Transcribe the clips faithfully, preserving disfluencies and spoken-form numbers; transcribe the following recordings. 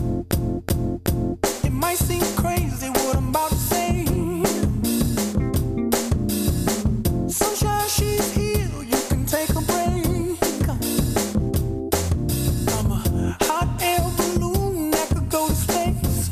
It might seem crazy what I'm about to say. Sunshine, she's here, you can take a break. I'm a hot air balloon that could go to space.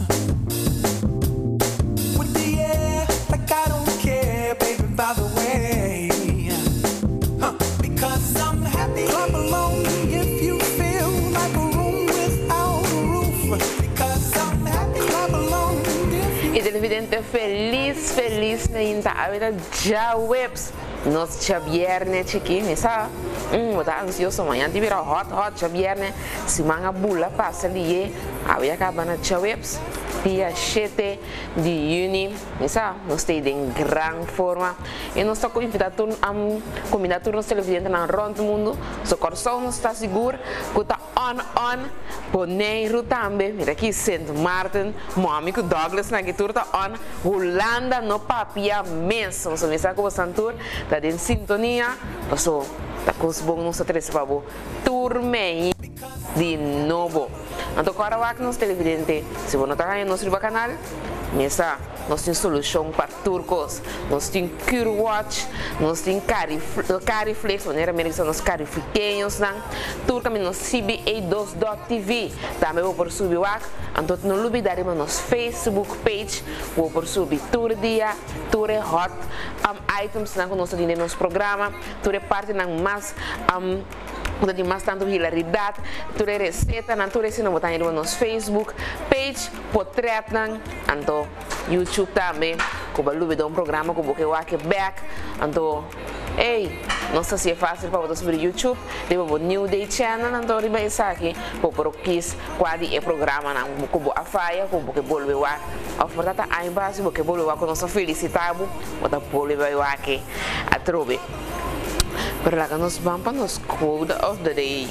With the air, like I don't care, baby, by the way. Huh. Because I'm happy. Clap along if you feel like a room without a roof. Because I'm happy. Clap along if you E televidente feliz, feliz na inta a vida já webs. Nós já viernes aqui, me sabe? Hum, eu tá ansioso amanhã de virar hot, hot já viernes. Se manga bula passa ali, a vida acaba na já webs. Dia sete de junho, me sabe? Nós estamos em grande forma. E nós estamos convidando a convidar os televidentes na rond do mundo. So coração não está seguro, que está on, on. Boneiro também, mira aqui, Saint Martin, meu amigo Douglas, na que está on. Holanda, no papia mesmo. So me sabe como Santur, está em sintonia. So, está com os bons, não se três para o turme de novo. Então, agora vai que nós televidentes, se você não está aí no nosso canal, nessa, nós temos solução para turcos, nós temos CureWatch, nós temos Cariflex, maneira americana, nós carifiquenhos, turca, nós C B A dois ponto T V, também vou por subir o ac, então não olvidar de nosso Facebook page, vou por subir todo dia, todo hot um, items, que nós temos no nosso programa, toda parte mais um, de mais tanto hilaridade, toda receita, não toda ensina botar no nosso Facebook page, portrait, então YouTube também, como eu luto um programa como que eu aqui back, então, ei, não sei se é fácil para botar sobre YouTube, depois o New Day Channel, então eu vou estar aqui, para o que é programa, como a faia, como que vou levar, a oferta a embaixo, porque vou levar com nosso felicitado, botar vou levar aqui a trobe. Pero lá nos vamos para nos quote of the day.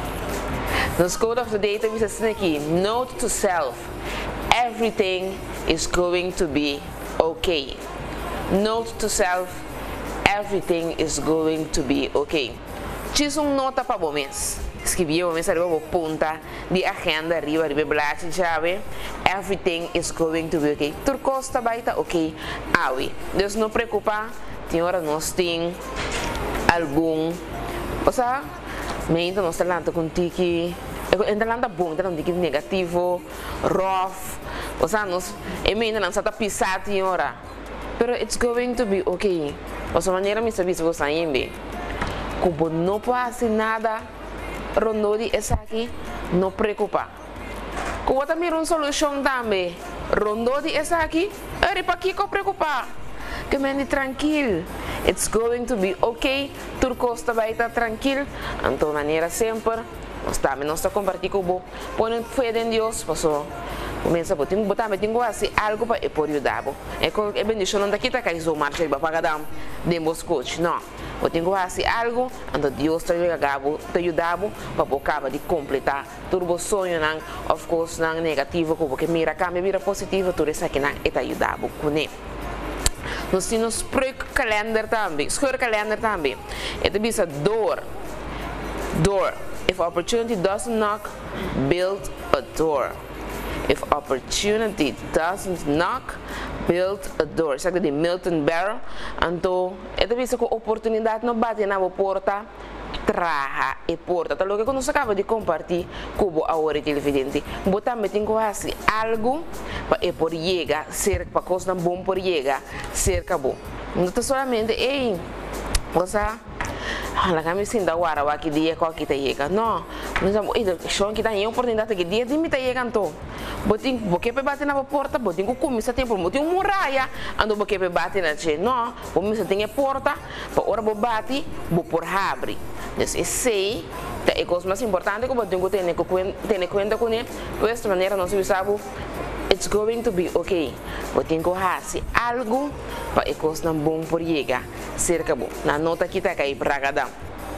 Nos quote of the day tem visto aqui, note to self, everything is going to be okay. Note to self, everything is going to be okay. Diz um nota para o mês. Escrevi o mês arriba a ponta de agenda arriba, arriba black chave. Everything is going to be okay. Tur costa baita ok. Awi. Deus não preocupa. Tem hora nós tem algum, o sea, me ainda não está lá com tiki, ainda lá bom, ainda não tiki negativo, rough, o sea, nós, e me ainda não está pisado em hora, pero it's going to be okay. O sea, maneira me sabe se você ainda, como não passa nada, rondo de essa aqui, não preocupa. Como também uma solução também, rondo de essa aqui, é para que eu preocupar. Que me tranquilo, it's going to be okay, tudo costa vai estar tranquilo, então maneira sempre, nós também nós compartilhar com você, põe fé em Deus, passou, começa a botar, botar, mas tenho assim algo para por ajudar, é com é bendição não daqui tá que isso marcha para pagar dam, demos coach, não, eu tenho assim algo, então Deus te ajudar, te ajudar para acabar de completar, tudo sonho não, of course não negativo, porque mira cambia, mira positivo, tudo isso aqui não é te ajudar, com ele. Nós temos spreekkalender também, scheurkalender também. Het is a door. Door. If opportunity doesn't knock, build a door. If opportunity doesn't knock, build a door. Zeg de Milton Berle. Então, het is a oportunidade não bate na porta. Traha e porta, então o que nós acaba de compartilhar com a hora televidente, botar me tem que fazer algo para é por chegar, cerca para coisa bom por chegar, cerca bom. Não está solamente, ei, você, a gente se dá o ar aqui dia qual que tá chega, não, nós vamos, ei, só que tá em oportunidade que dia de me tá chegando, botem, porque para bater na porta, botem que começa tempo, botem um muralha, ando porque para bater na che, não, começa tem a porta, para hora vou bater, vou por abre. Então, sei, é coisa mais importante que eu tenho que ter conta com ele. Dessa maneira, nós sabemos, it's going to be okay. Eu tenho que fazer algo para a coisa bom por chegar, cerca bom. Na nota aqui está aí para cada.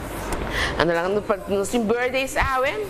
Andando para nos birthdays, sabe?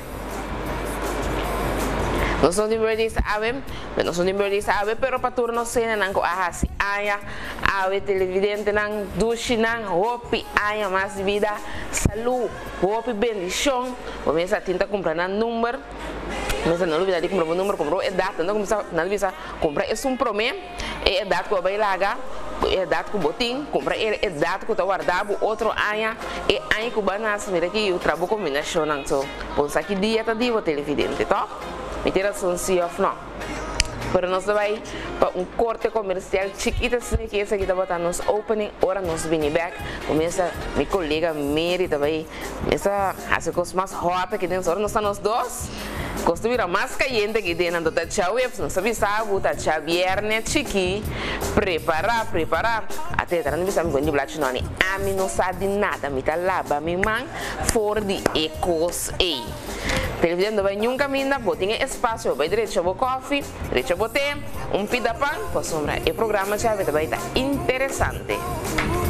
Nós somos de birthdays, sabe? Nós somos de birthdays, sabe? Pero para turno cena não ahasi aya, ave televidente não duche não, hope aya mais vida, saúde, hope bendição. Começa a tentar comprar um número, Mas não olvida de comprar o número, comprou a data, não começa, não bisa comprar é um promê, é a data que eu vai largar, é a data que o botim, comprar é a data que eu guardava, outro ano, é ano que o banas, mira que eu trabalho combinação, então, por isso aqui dia tá dia o televidente, tá? Me tira sonsi off não. Pero nós vai para um corte comercial chiquito assim que esse aqui tá botando nos opening, ora nós vem back, começa minha colega Mary também, essa as coisas mais hot aqui dentro, ora nós estamos dois. Costuma mais caliente que dentro do tchau webs, não sabe sabe, tá tchau viernes chiqui, preparar, preparar, até tá não bisa me vende black não, a mim não sabe nada, me tá lava me man for the ecos ei. Televisão vai num caminho, botinha espaço, vai direito ao coffee, direito ao té, um pida pan, com sombra. E programa já vai estar interessante.